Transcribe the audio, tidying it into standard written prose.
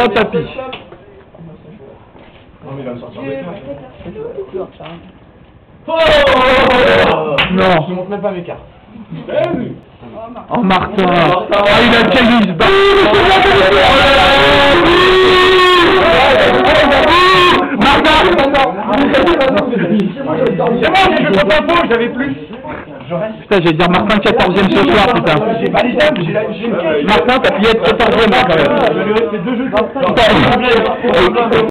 Martin tapis. Non, mais il va me sortir des cartes. Oh Non. Je montre même pas mes cartes. Oh Martin. Ah, il a tennis. C'est bon, j'ai fait contre info, j'avais plus. Putain, j'allais dire Martin 14e ce soir, putain. J'ai pas les dames, j'ai une caisse. Martin, t'as plié être 14e quand même. Je vais rester 2 jeux.